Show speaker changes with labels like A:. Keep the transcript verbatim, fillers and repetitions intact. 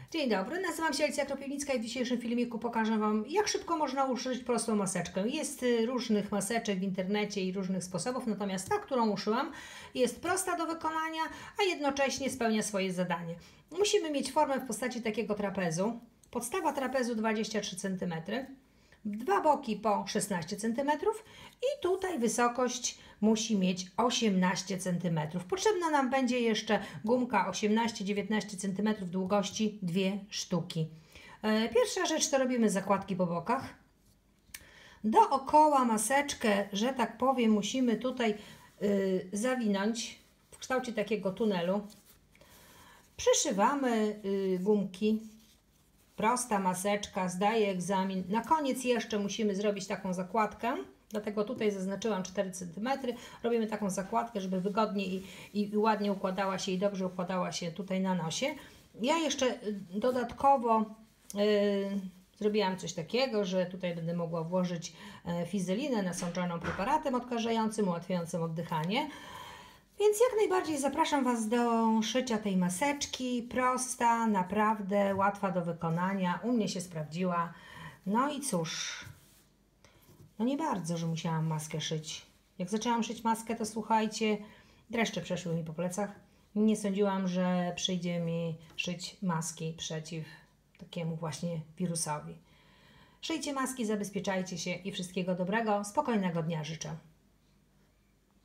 A: Dzień dobry, nazywam się Alicja Kropiwnicka i w dzisiejszym filmiku pokażę Wam, jak szybko można uszyć prostą maseczkę. Jest różnych maseczek w internecie i różnych sposobów, natomiast ta, którą uszyłam, jest prosta do wykonania, a jednocześnie spełnia swoje zadanie. Musimy mieć formę w postaci takiego trapezu. Podstawa trapezu dwadzieścia trzy centymetry, dwa boki po szesnaście centymetrów i tutaj wysokość musi mieć osiemnaście centymetrów. Potrzebna nam będzie jeszcze gumka osiemnaście dziewiętnaście centymetrów długości, dwie sztuki. Pierwsza rzecz to robimy zakładki po bokach. Dookoła maseczkę, że tak powiem, musimy tutaj yy, zawinąć w kształcie takiego tunelu. Przyszywamy yy, gumki. Prosta maseczka, zdaje egzamin. Na koniec jeszcze musimy zrobić taką zakładkę, dlatego tutaj zaznaczyłam cztery centymetry. Robimy taką zakładkę, żeby wygodnie i, i ładnie układała się i dobrze układała się tutaj na nosie. Ja jeszcze dodatkowo yy, zrobiłam coś takiego, że tutaj będę mogła włożyć fizelinę nasączoną preparatem odkażającym, ułatwiającym oddychanie. Więc jak najbardziej zapraszam Was do szycia tej maseczki. Prosta, naprawdę łatwa do wykonania. U mnie się sprawdziła. No i cóż, no nie bardzo, że musiałam maskę szyć. Jak zaczęłam szyć maskę, to słuchajcie, dreszcze przeszły mi po plecach. Nie sądziłam, że przyjdzie mi szyć maski przeciw takiemu właśnie wirusowi. Szyjcie maski, zabezpieczajcie się i wszystkiego dobrego, spokojnego dnia życzę.